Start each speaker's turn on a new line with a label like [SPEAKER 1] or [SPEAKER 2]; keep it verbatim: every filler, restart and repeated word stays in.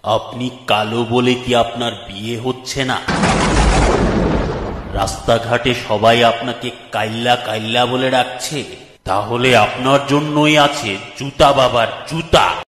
[SPEAKER 1] আপনি কালো বলে কি আপনার বিয়ে হচ্ছে না? রাস্তাঘাটে সবাই আপনাকে কাইল্লা কাইল্লা বলে ডাকছে, তাহলে আপনার জন্যই আছে জুতা বাবার জুতা।